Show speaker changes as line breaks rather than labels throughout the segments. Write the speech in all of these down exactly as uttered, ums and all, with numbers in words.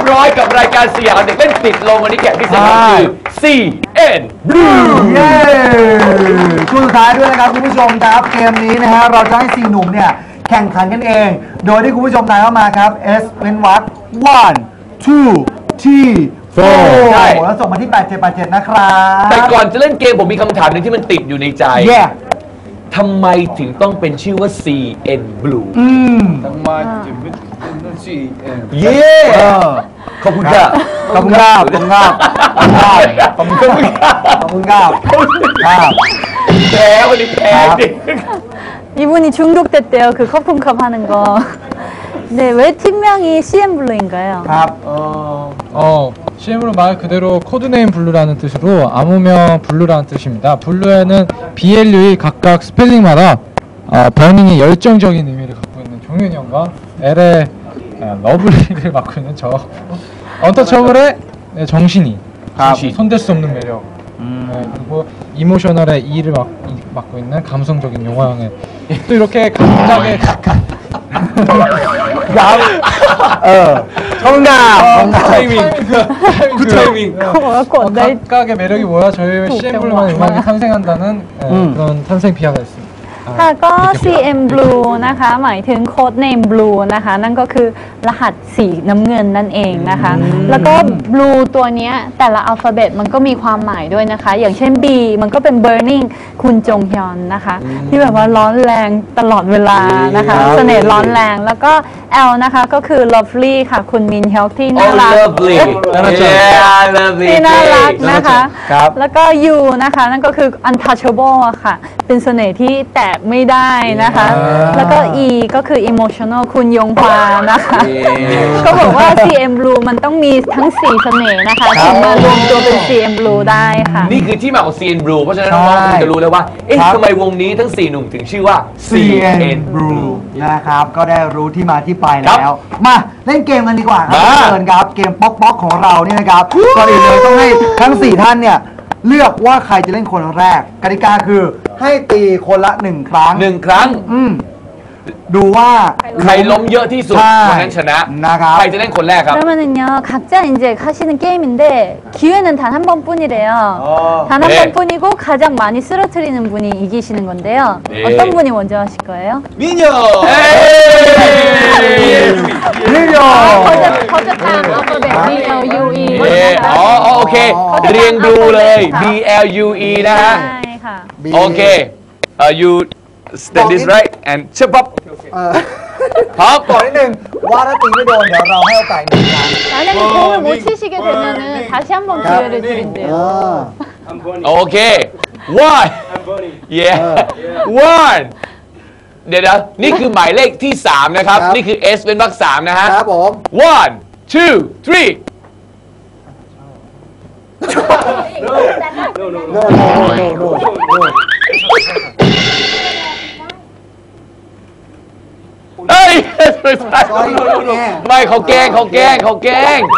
ร้อยกับรายการสยามเด็กเล่นติดลมวันนี้แขกพิเศษคือ ซี เอ็น Blue
เย้ช่วงสุดท้ายด้วยนะครับคุณผู้ชมครับเกมนี้นะฮะเราจะให้สี่หนุ่มเนี่ยแข่งขันกันเองโดยที่คุณผู้ชมทายเข้ามาครับ S เว้นวรรค one two three four แล้วส่งมาที่แปดเจ็ดแปดเจ็ดนะครับ
แต่ก่อนจะเล่นเกมผมมีคำถามหนึ่งที่มันติดอยู่ในใจ
yeah.
ทำไมถึงต้องเป็นชื่อว่า ซี เอ็น Blue
อืม
ทำไมถึงเป็นซีเอ็น
เย้ขอบคุณครับ
ขอบคุณครับขอบคุณครับขอบคุณครับขอบคุณครับขอบคุณครับ
แพ้วันนี้แพ้จริง
이분이 중독됐대요. 그 커튼컵 하는 거. 네, 왜 팀명이 씨엠블루인가요?
어, 어, 씨엠으로 말 그대로 코드네임 블루라는 뜻으로 암호명 블루라는 뜻입니다. 블루에는 비엘유이 각각 스펠링마다 어, 버닝의 열정적인 의미를 갖고 있는 종현이 형과 L의 어, 러블리를 맡고 있는 저 언터처블의 네, 정신이 정신. 손댈 수 없는 매력 음. 네, 그리고 이모셔널의 E를 맡, 맡고 있는 감성적인 용화형의 또 이렇게 각각의
정답!
타이밍! 굿 타이밍! 각각의 매력이 뭐야? 저희 씨엠블루만의 음악이 탄생한다는 네, 음. 그런 탄생 비화가 있습니다.
ค่ะก็ ซี เอ็ม Blue นะคะหมายถึงโค้ดเนม Blue นะคะนั่นก็คือรหัสสีน้ำเงินนั่นเองนะคะแล้วก็ Blue ตัวนี้แต่ละอัลฟาเบตมันก็มีความหมายด้วยนะคะอย่างเช่น B มันก็เป็น Burning คุณจงฮยอนนะคะที่แบบว่าร้อนแรงตลอดเวลานะคะเสน่ห์ร้อนแรงแล้วก็ L นะคะก็คือ Lovely ค่ะคุณมินเฮลที่น่ารักที่น่ารักนะคะแล้วก็ U นะคะนั่นก็คือ Untouchable ค่ะเป็นเสน่ห์ที่แตะไม่ได้นะคะแล้วก็ E ก็คือ emotional คุณยงฮวานะคะก็บอกว่า ซี เอ็ม Blue มันต้องมีทั้งสี่เสน่ห์นะคะถึงมารวมตัวเป็น ซี เอ็ม Blue ได้ค่ะ
นี่คือที่มาของ ซี เอ็น Blue เพราะฉะนั้นน้องๆคงจะรู้แล้วว่าเอ๊ะทำไมวงนี้ทั้งสี่หนุ่มถึงชื่อว่า ซี เอ็น Blue
นะครับก็ได้รู้ที่มาที่ไปแล้วมาเล่นเกมกันดีกว่าครับเชิญครับเกมป๊อกป๊อกของเราเนี่ยนะครับก่อนอื่นเลยต้องให้ทั้งสี่ท่านเนี่ยเลือกว่าใครจะเล่นคนแรกกติกาคือให้ตีคนละหนึ่งครั้ง
หนึ่งครั้ง
อืมดูว่า
ใครล้มเยอะที่สุดคนนั้นชนะ
นะครับ
ใครจะเล่นคนแรกครับ
그러면은요 각자 이제 하시는 게임인데 기회는 단 한 번뿐이래요. 단 한 번뿐이고 가장 많이 쓰러뜨리는 분이 이기시는 건데요.
네.
어떤 분이 먼저 하실 거예요?
민요!
민요!
거저 거저탕 알파벳 B L U E.
อ๋อโอเคเรียงดูเลย B L U E นะฮะโอเคเอ่อ you stand this right and เชื่อปั๊บพร้อม
ก่อนนิดนึงว่าถ้าตีไม่โดนเดี๋ยวเราให้โอกาสหนึ่งครั้ง
만약에 공을 못 치시게 되면은 다시 한번 기회를 드린대요.
โอเค one yeah one เดี๋ยวนะนี่คือหมายเลขที่สามนะครับนี่คือ S เป็นวรรคสามนะฮะ
ครับผม
one two three
no no no
no no no no
เฮ้ยไม่เขาแกล้งเขาแกล้งเขาแกล้ง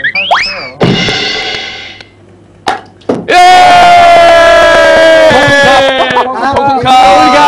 เย้
ขอบคุณครับ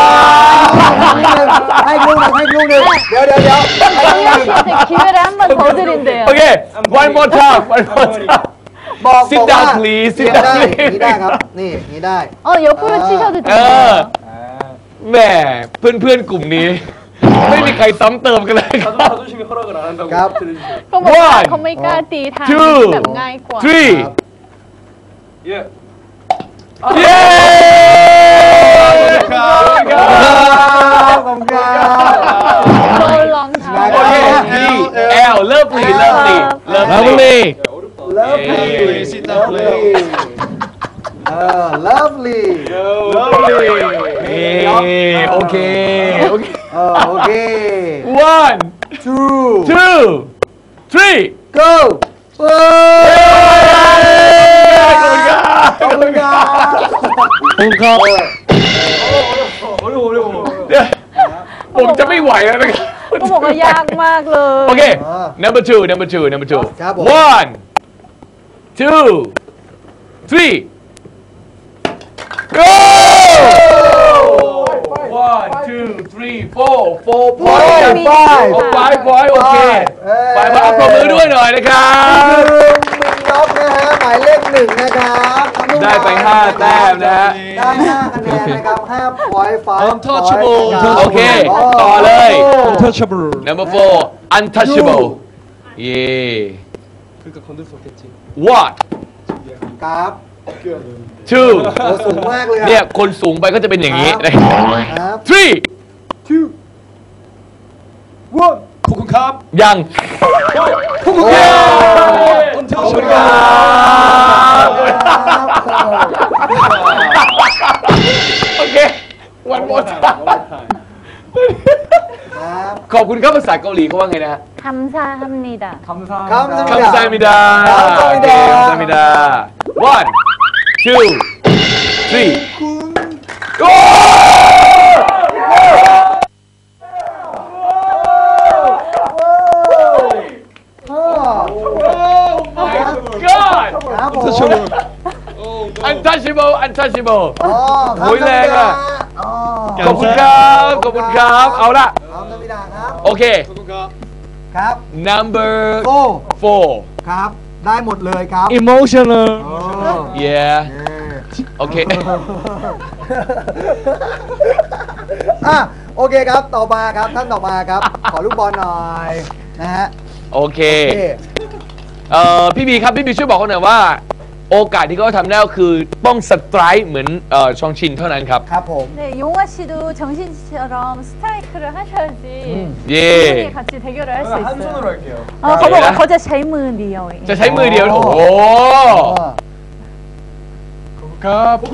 ให้ลูกหนึ่งให้ลูกหนึ่งเดี๋ยวเดี๋ยวเดี๋ยว
기회를 한 번 더 드린대요.
โอเค one more time one more time
บอก
sit down please sit down please
นี่ได้ครับนี่นี่ได้
어 옆으로 치셔도
เออ
돼요.
แหมเพื่อนๆกลุ่มนี้ไม่มีใครซ้ำเติมกันเลยครับ
자존심이 허락을 안 한다고
갑.
들으시죠.
เขาบอกว่าเขาไม่กล้าตีทางแบบง่ายกว่า
three
예.
เย้
ขอบคุณครับ
โดนลองทำ
โอเค D L lovely lovely lovely
lovely
sit down please
เออ lovely
lovely
โอเคโอเค
เออโอเค
one
two
two three
go
ขอบคุณครับ
ขอบคุณครับ
ผมครับ
어려워 어려워
ผมจะไม่ไหวแล้วนะครับ
เขาบอกว่ายากมากเลย
โอเค number two number two number two
ครับผม
one two three go one two three four four
โอ้ย
point
ไฟ
โอ้ five point โอเค
เอ้ย
ไปมาเอาปรบมือด้วยหน่อยนะครับ
คือมึงน็อกนะฮะหมายเลขหนึ่งนะครับน้องนุ่ม
ได้ไปห้าแต้มนะฮะ
ได้ห้าคะแนนนะครับห้า point five
Untouchable
point
โอเค ต่อเลย
Untouchable
number four untouchable เย่ one
ครับ
two
โอ้สูงมากเลยอะ
เนี่ยคนสูงไปก็จะเป็นอย่างนี้
ครับ
three
two one
ยัง
โอ้ย
ขอบคุณครับ โอเค one more time
ครับ
ขอบคุณครับภาษาเกาหลีเขาว่าไงนะฮะ
감사합니다.
คำ
คำซามิดา
คำซามิดา
คำซามิดา one two three โอ้ God
ครับผม
untouchable untouchable
อ๋อ
โอ้ยแรงอะ
อ๋อ
ขอบคุณครับ ขอบคุณครับ เอาละ
คำสมิดาครับ
โอเค
ครับ
number
โอ้
four
ครับ ได้หมดเลยครับ
Emotional
โอ้
yeah
เย้
โอเค
อ่ะโอเคครับ ต่อมาครับ ท่านต่อมาครับ ขอลูกบอลหน่อยนะฮะ
โอเค
โอเค
เอ่อ พี่บีครับ พี่บีช่วยบอกเขาหน่อยว่า โอกาสที่เขาทำได้ก็คือต้องสไตร์เหมือนเอ่อชองชินเท่านั้นครับ
ครับผม
네, 용화 씨도 정신 씨처럼 스트라이크를 하셔야지
예.
분명히 같이 대결을 할 수 있어요.
할게요.
어, 거봐, 거자 제일 무디요.
จะใช้มือเดียว โอ้โห
ครับ
โอ้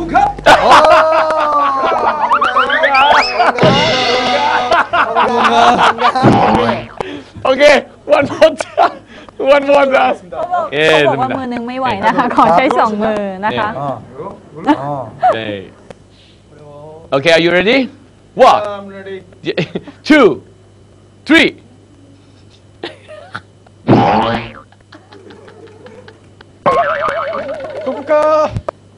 โอเค one more time one more time
거봐,
예,
거봐,
됩니다.
무는ไม่ไหวนะคะ ขอใช้สองมือนะคะ
อ๋ออ๋อ
네. Okay, are you ready? One,
I'm ready.
two, three.
고부카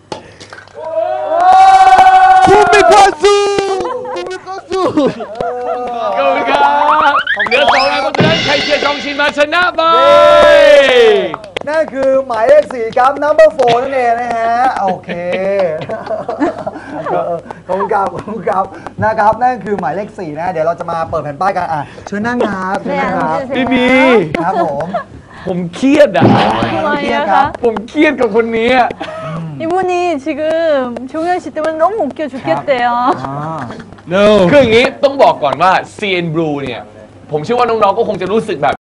국민가수 국민가수
ขอบคุณครับเดี๋ยวต่อไปคนนั้นใครเชียร์ชองชินมาชนะไป
นั่นคือหมายเลขสี่ครับ number four นั่นเองนะฮะ โอเคเออขอบคุณครับขอบคุณครับนะครับ นั่นคือหมายเลขสี่นะ เดี๋ยวเราจะมาเปิดแผ่นป้ายกัน อ่ะ เชิญนั่งครับเชิญนั่งครับ
พี่บี
ครับผม
ผมเครียดอ่ะ
ทำไมอะคะ
ผมเครียดกับคนนี้อะ
이분이 지금 종현 씨 때문에 너무 웃겨 죽겠대요.
อ่า
No
คืออย่างนี้ต้องบอกก่อนว่า ซี เอ็น Blue เนี่ย ผมเชื่อว่าน้องๆก็คงจะรู้สึกแบบ